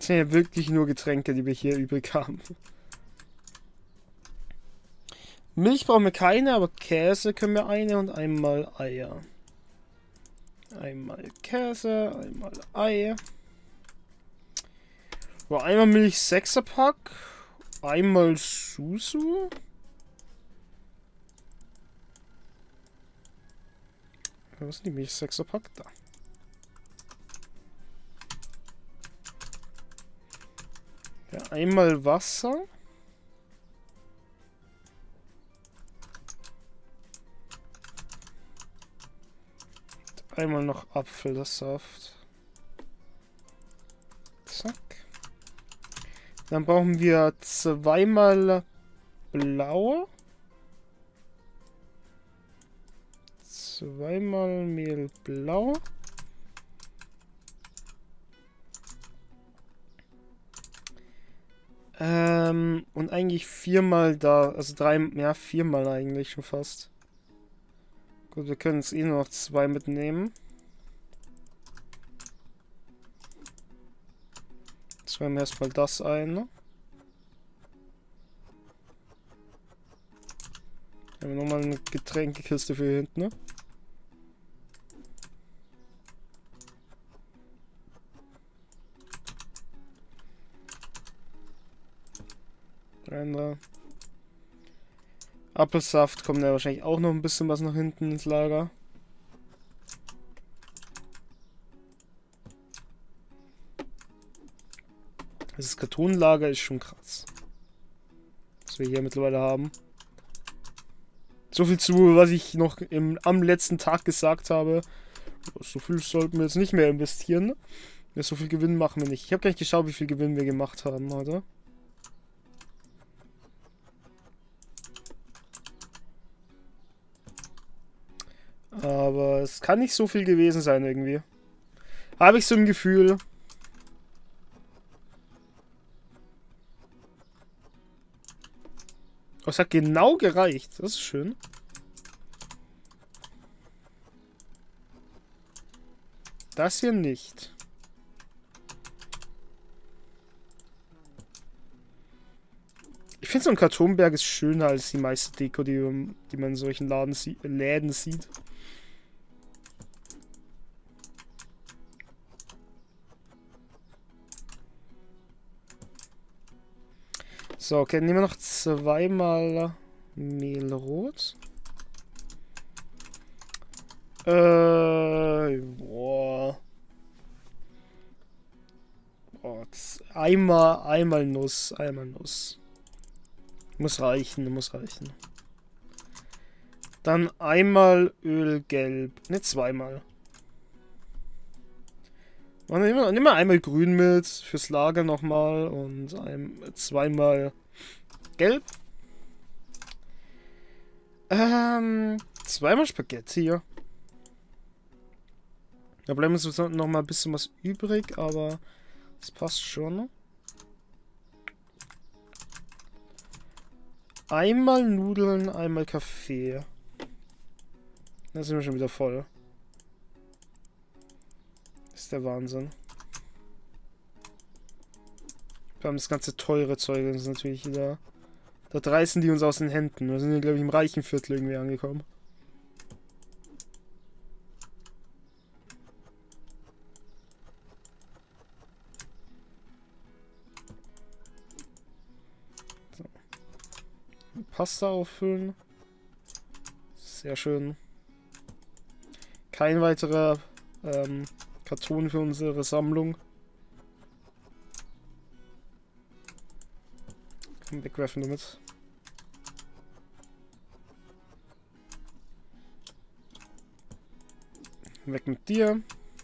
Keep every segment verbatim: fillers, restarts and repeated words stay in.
Das sind ja wirklich nur Getränke, die wir hier übrig haben. Milch brauchen wir keine, aber Käse können wir eine und einmal Eier. Einmal Käse, einmal Ei. So, einmal Milch Sechserpack. Einmal Susu. Was ist die Milch Sechserpack? Da. Ja, einmal Wasser. Einmal noch Apfelsaft. Zack. Dann brauchen wir zweimal Blaue. Zweimal Mehl blau. Ähm, und eigentlich viermal da, also drei, ja, viermal eigentlich schon fast. Gut, wir können jetzt eh nur noch zwei mitnehmen. Jetzt räumen wir erstmal das ein. Ne? Haben wir nochmal eine Getränkekiste für hier hinten. Ne? Rein da. Apfelsaft kommt ja wahrscheinlich auch noch ein bisschen was nach hinten ins Lager. Das Kartonlager ist schon krass. Was wir hier mittlerweile haben. So viel zu, was ich noch im, am letzten Tag gesagt habe. So viel sollten wir jetzt nicht mehr investieren. Ja, so viel Gewinn machen wir nicht. Ich habe gar nicht geschaut, wie viel Gewinn wir gemacht haben, oder? Aber es kann nicht so viel gewesen sein irgendwie. Habe ich so ein Gefühl. Oh, es hat genau gereicht. Das ist schön. Das hier nicht. Ich finde so ein Kartonberg ist schöner als die meiste Deko, die, die man in solchen Laden sie Läden sieht. So, okay, nehmen wir noch zweimal Mehlrot. Äh, boah. boah einmal, einmal Nuss, einmal Nuss. Muss reichen, muss reichen. Dann einmal Ölgelb. Ne, zweimal. Und nimm mal, nimm mal einmal grün mit, fürs Lager nochmal und ein, zweimal gelb. Ähm, zweimal Spaghetti hier. Da bleiben uns noch mal ein bisschen was übrig, aber das passt schon. Einmal Nudeln, einmal Kaffee. Da sind wir schon wieder voll. Das ist der Wahnsinn. Wir haben das ganze teure Zeug, das ist natürlich wieder. Da reißen die uns aus den Händen. Wir sind hier, glaube ich, im reichen Viertel irgendwie angekommen. So. Pasta auffüllen. Sehr schön. Kein weiterer ähm, Karton für unsere Sammlung. Komm, wegwerfen damit. Weg mit dir.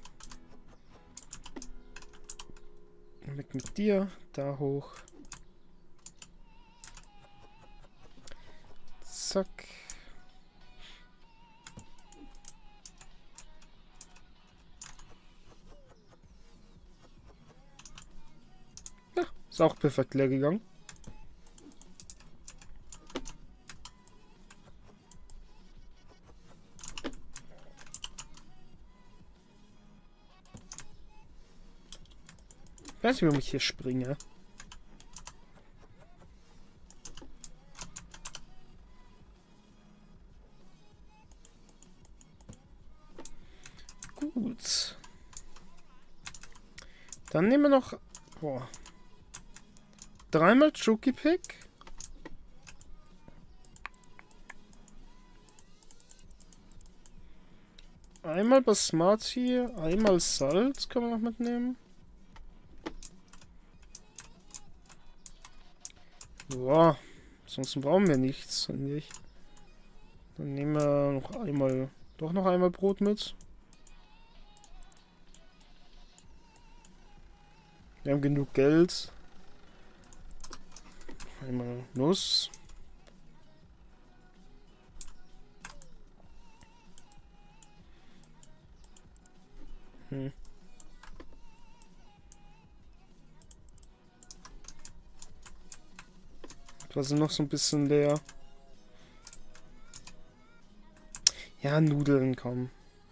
Weg mit dir. Da hoch. Zack. Ja, ist auch perfekt leer gegangen. Ich weiß nicht, warum ich hier springe. Gut. Dann nehmen wir noch... Boah. Dreimal Choki-Pick. Einmal Basmati, einmal Salz kann man noch mitnehmen. Boah, sonst brauchen wir nichts, eigentlich. Dann nehmen wir noch einmal, doch noch einmal Brot mit. Wir haben genug Geld. Einmal Nuss. Hm. Was ist noch so ein bisschen leer? Ja, Nudeln, komm.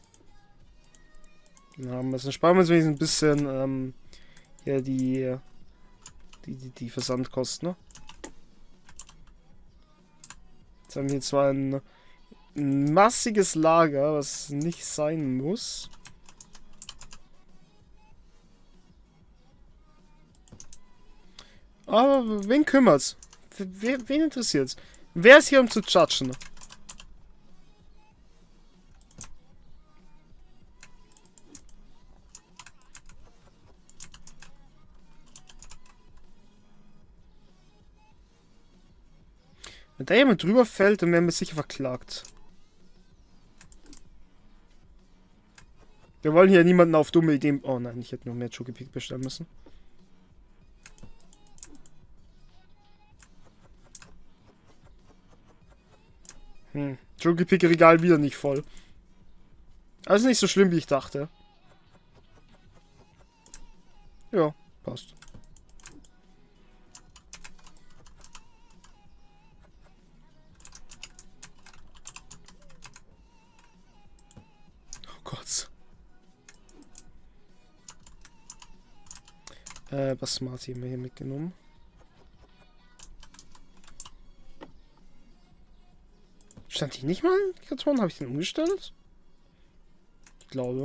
Ja, dann sparen wir uns wenigstens ein bisschen ähm, ja, die, die, die, die Versandkosten, ne? Jetzt haben wir hier zwar ein, ein massiges Lager, was nicht sein muss. Aber wen kümmert's? Wen, wen interessiert's? Wer ist hier, um zu judgen? Wenn da jemand drüber fällt, dann werden wir sicher verklagt. Wir wollen hier niemanden auf dumme Ideen... Oh nein, ich hätte nur mehr Choki-Pick bestellen müssen. Hm, Choki-Pick-Regal wieder nicht voll. Also nicht so schlimm, wie ich dachte. Ja, passt. Oh Gott. Äh, Basmati haben wir hier mitgenommen. Stand die nicht mal in Karton? Habe ich den umgestellt? Ich glaube.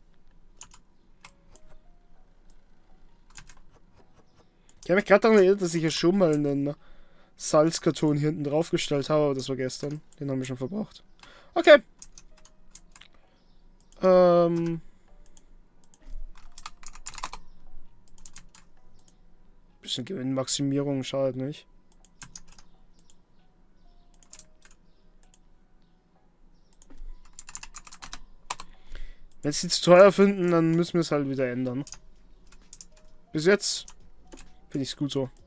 Ich habe mich gerade daran erinnert, dass ich ja schon mal einen Salzkarton hier hinten drauf gestellt habe, aber das war gestern. Den haben wir schon verbraucht. Okay. Ähm. Bisschen Gewinnmaximierung schadet nicht. Wenn sie zu teuer finden, dann müssen wir es halt wieder ändern. Bis jetzt finde ich es gut so.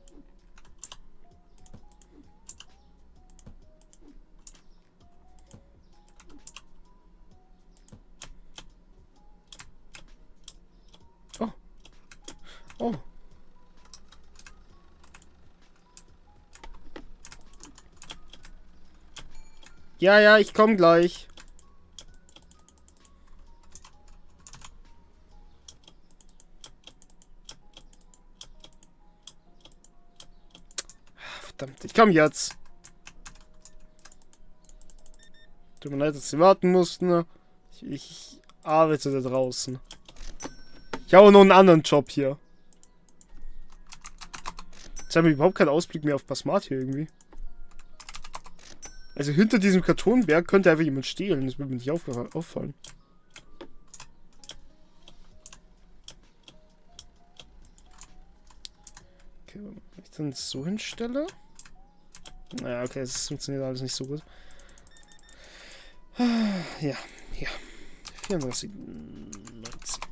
Oh. Oh. Ja, ja, ich komme gleich. Verdammt, ich komme jetzt. Tut mir leid, dass Sie warten mussten. Ich, ich arbeite da draußen. Ich habe noch einen anderen Job hier. Jetzt haben wir überhaupt keinen Ausblick mehr auf Basmati irgendwie. Also hinter diesem Kartonberg könnte einfach jemand stehlen. Das würde mir nicht auffallen. Okay, wenn ich dann so hinstelle. Naja, okay, es funktioniert alles nicht so gut. Ja, ja. vierunddreißig neunzig.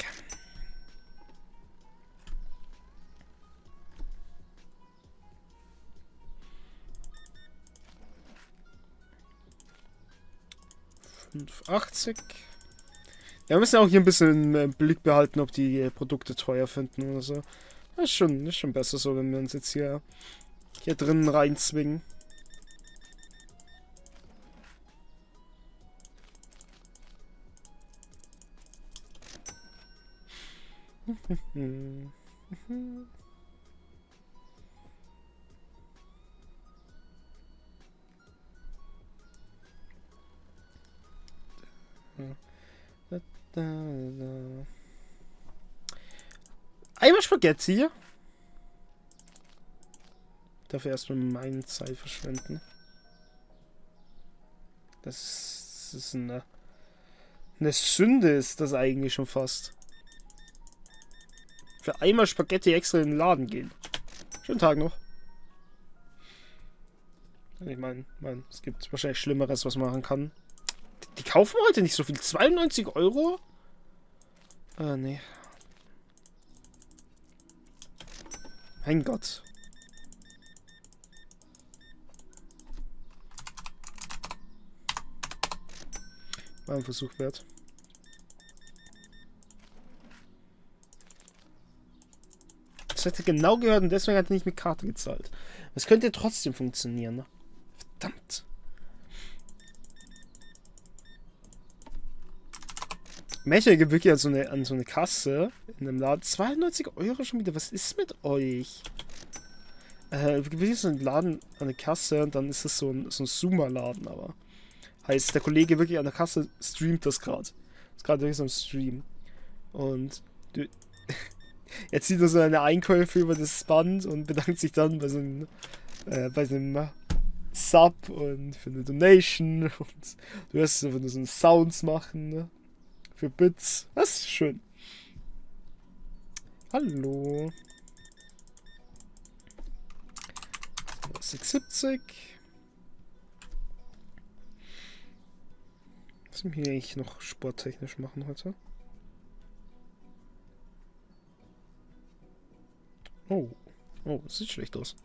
fünf achtzig. Ja, wir müssen auch hier ein bisschen im Blick behalten, ob die Produkte teuer finden oder so. Das ist schon, ist schon besser so, wenn wir uns jetzt hier, hier drinnen reinzwingen. Mhm. Da, da, da. Einmal Spaghetti. Dafür erstmal meine Zeit verschwenden. Das ist, das ist eine, eine Sünde, ist das eigentlich schon fast. Für einmal Spaghetti extra in den Laden gehen. Schönen Tag noch. Ich meine, mein, es gibt wahrscheinlich Schlimmeres, was man machen kann. Die, die kaufen heute nicht so viel. zweiundneunzig Euro? Äh, nee. Mein Gott. War ein Versuch wert. Das hätte genau gehört und deswegen hat er nicht mit Karte gezahlt. Das könnte trotzdem funktionieren. Ne? Verdammt. Mecha gibt wirklich an so, eine, an so eine Kasse in einem Laden. zweiundneunzig Euro schon wieder. Was ist mit euch? Äh, wirklich so ein Laden an der Kasse und dann ist das so ein, so ein Zoomer-Laden, aber. Heißt, der Kollege wirklich an der Kasse streamt das gerade. Ist gerade wirklich so ein Stream. Und du, er zieht nur so eine Einkäufe über das Band und bedankt sich dann bei so einem, äh, bei so einem Sub und für eine Donation. Und du hörst einfach nur so einen Sounds machen, ne? Für Bits. Das ist schön. Hallo. sechshundertsiebzig. Was müssen wir hier eigentlich noch sporttechnisch machen heute? Oh. Oh, das sieht schlecht aus.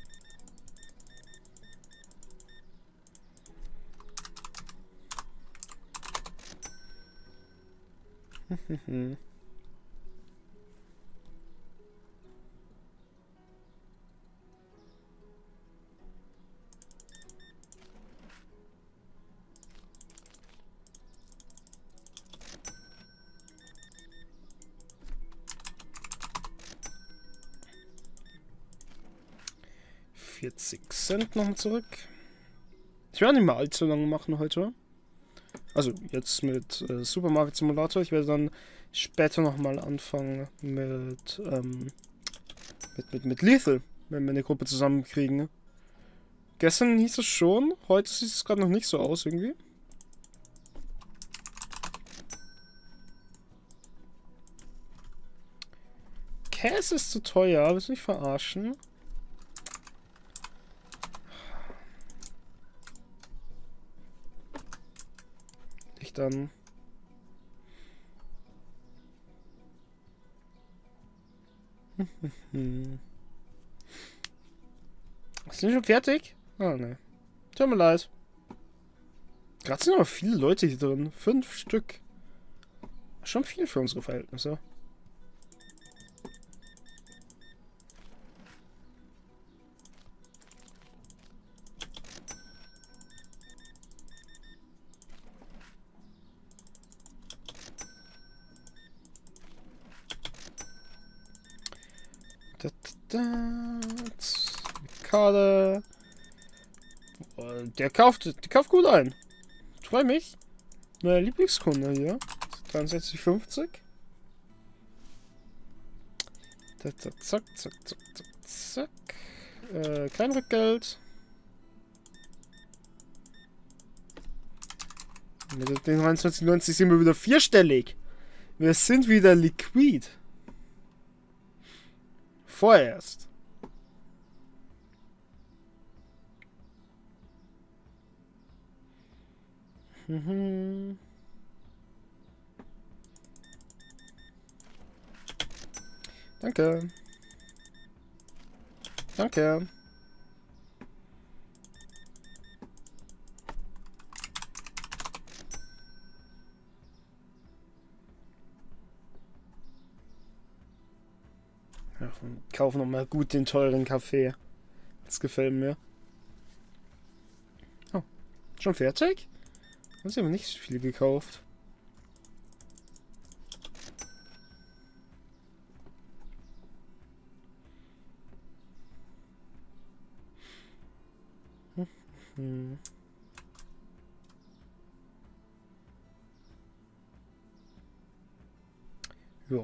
vierzig Cent nochmal zurück. Ich werde nicht mal allzu lange machen heute. Also jetzt mit äh, Supermarket Simulator. Ich werde dann später nochmal anfangen mit, ähm, mit, mit, mit Lethal, wenn wir eine Gruppe zusammenkriegen. Gestern hieß es schon, heute sieht es gerade noch nicht so aus irgendwie. Käse ist zu teuer, willst du mich verarschen? Ich dann... Sind wir schon fertig? Ah, ne. Tut mir leid. Gerade sind aber viele Leute hier drin. Fünf Stück. Schon viel für unsere Verhältnisse. Da, da, da. Karte. Der kauft, der kauft gut ein. Ich freue mich. Neuer Lieblingskunde hier. dreiundsechzig fünfzig. Da, da, zack, zack, zack, zack, zack. Äh, kein Rückgeld. Mit den neunundzwanzig neunzig sind wir wieder vierstellig. Wir sind wieder liquid. Vorerst. Mhm. Danke. Danke. Ja, kauf noch mal gut den teuren Kaffee. Das gefällt mir. Oh, schon fertig? Haben sie aber nicht so viel gekauft. Hm. Ja.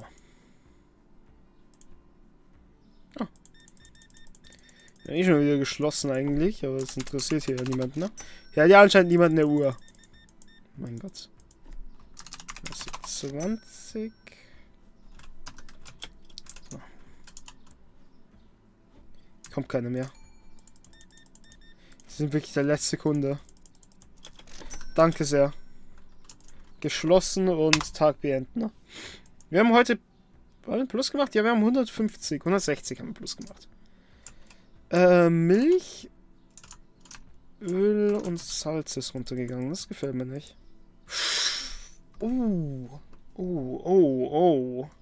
Ah. Ja, eh schon wieder geschlossen eigentlich, aber es interessiert hier ja niemanden, ne? Ja, ja, anscheinend niemand in der Uhr. Mein Gott. Das ist zwanzig. So. Kommt keine mehr. Das sind wirklich der letzte Kunde. Danke sehr. Geschlossen und Tag beenden. Ne? Wir haben heute einen Plus gemacht. Ja, wir haben hundertfünfzig, hundertsechzig haben wir Plus gemacht. Äh, Milch, Öl und Salz ist runtergegangen. Das gefällt mir nicht. Oh, oh, oh, oh.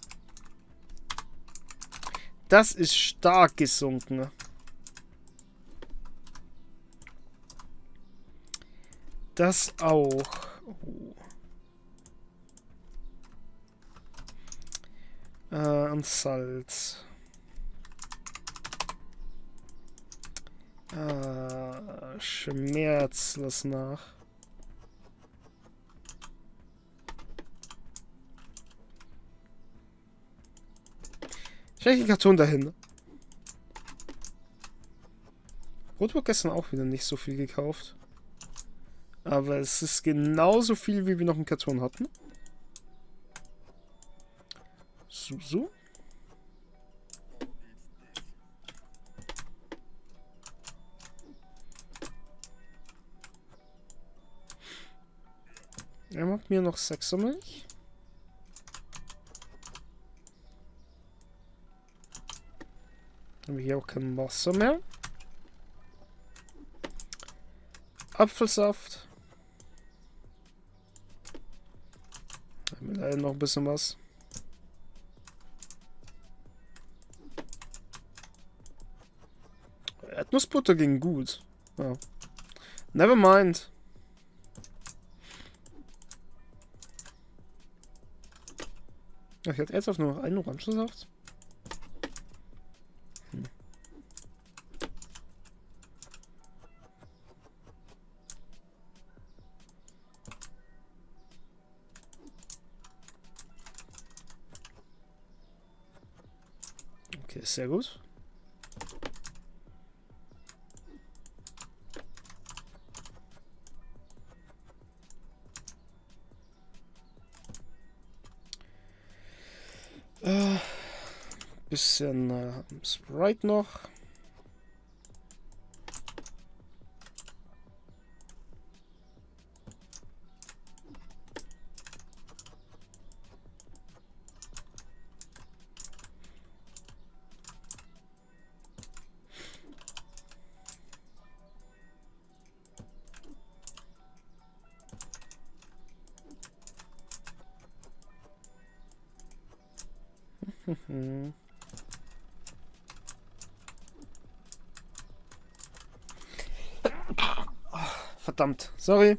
Das ist stark gesunken. Das auch. Oh. Äh, und Salz. Äh, Schmerz, lass nach. Stell den Karton dahin. Rot wurde gestern auch wieder nicht so viel gekauft. Aber es ist genauso viel, wie wir noch im Karton hatten. So, so. Er macht mir noch sechser Milch. Haben wir hier auch kein Wasser mehr. Apfelsaft. Haben wir leider noch ein bisschen was. Erdnussbutter ging gut. Ja. Never mind. Ach, ich hatte ernsthaft nur noch einen Orangensaft. Hm. Okay, sehr gut. Äh, bisschen äh, Sprite noch. Mhm. Verdammt, sorry.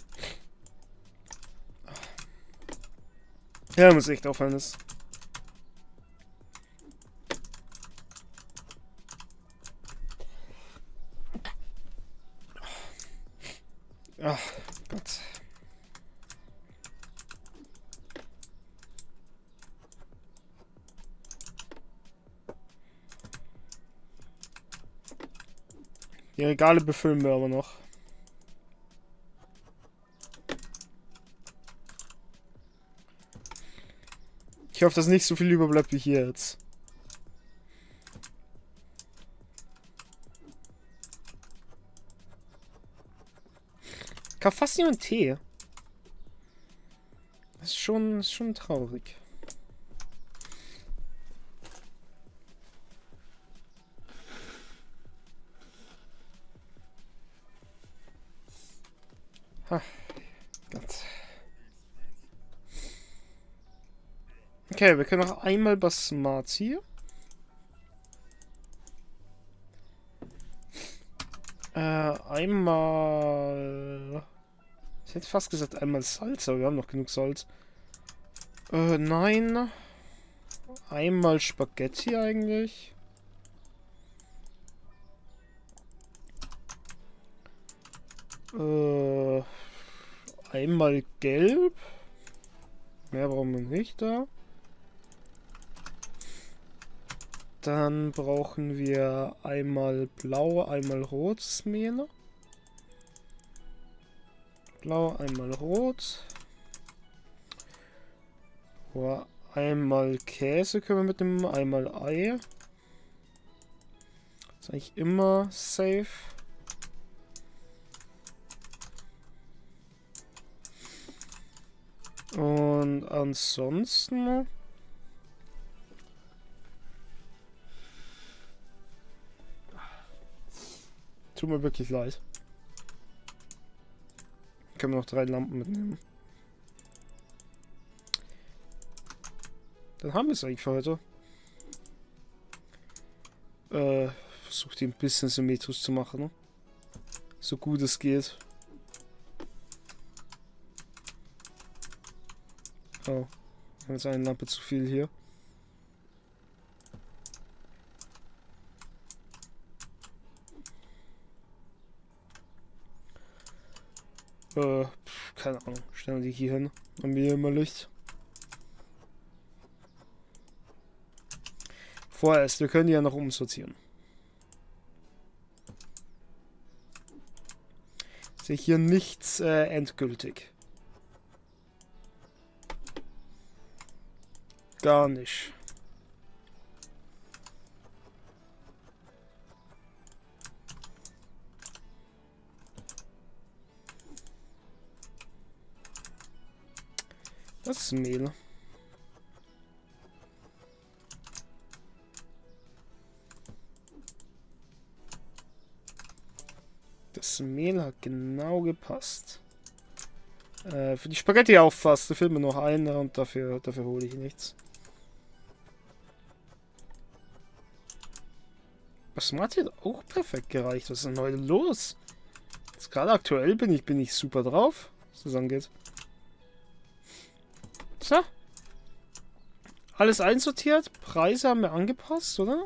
Ja, muss echt aufhören. Das. Ach Gott. Die Regale befüllen wir aber noch. Ich hoffe, dass nicht so viel überbleibt wie hier jetzt. Ich kaufe fast niemand Tee. Das ist schon, ist schon traurig. Ha, Gott. Okay, wir können noch einmal Basmati. Äh, einmal... Ich hätte fast gesagt einmal Salz, aber wir haben noch genug Salz. Äh, nein. Einmal Spaghetti eigentlich. Äh, einmal gelb. Mehr brauchen wir nicht da. Dann brauchen wir einmal blau, einmal rotes Mehl. Blau, einmal rot. Oh, einmal Käse können wir mitnehmen, einmal Ei. Das ist eigentlich immer safe. Und ansonsten... Tut mir wirklich leid. Können wir noch drei Lampen mitnehmen. Dann haben wir es eigentlich für heute. Äh, versucht die ein bisschen symmetrisch zu machen, ne? So gut es geht. Oh, wir haben jetzt eine Lampe zu viel hier. Äh, pf, keine Ahnung. Stellen wir die hier hin. Haben wir hier immer Licht. Vorerst, wir können die ja noch umsortieren. Sehe ich hier nichts äh, endgültig. Gar nicht. Das ist Mehl. Das Mehl hat genau gepasst. Äh, für die Spaghetti auch fast. Da fehlt mir noch einer und dafür, dafür hole ich nichts. Basmati hat auch perfekt gereicht. Was ist denn heute los? Jetzt gerade aktuell bin ich, bin ich super drauf, was das angeht. So. Alles einsortiert. Preise haben wir angepasst, oder?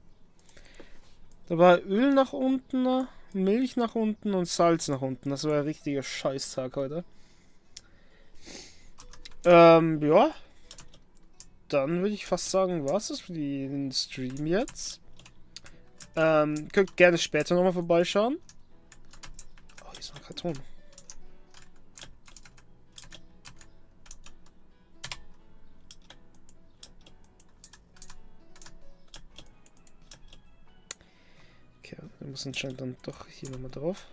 Da war Öl nach unten, Milch nach unten und Salz nach unten. Das war ein richtiger Scheißtag heute. Ähm, ja. Dann würde ich fast sagen, was ist für den Stream jetzt? Ähm, könnt gerne später nochmal vorbeischauen. Oh, hier ist noch ein Karton. Okay, wir müssen anscheinend dann doch hier nochmal drauf.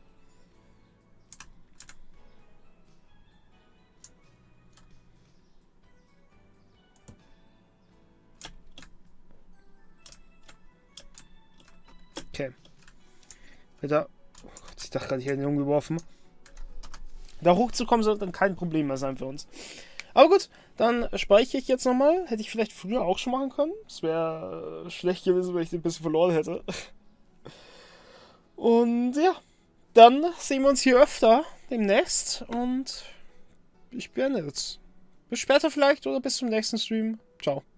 Okay. Da, oh Gott, ich dachte gerade, ich hätte ihn umgeworfen. Da hochzukommen sollte dann kein Problem mehr sein für uns. Aber gut, dann speichere ich jetzt nochmal. Hätte ich vielleicht früher auch schon machen können. Es wäre schlecht gewesen, wenn ich den ein bisschen verloren hätte. Und ja, dann sehen wir uns hier öfter demnächst. Und ich beende jetzt. Bis später vielleicht oder bis zum nächsten Stream. Ciao.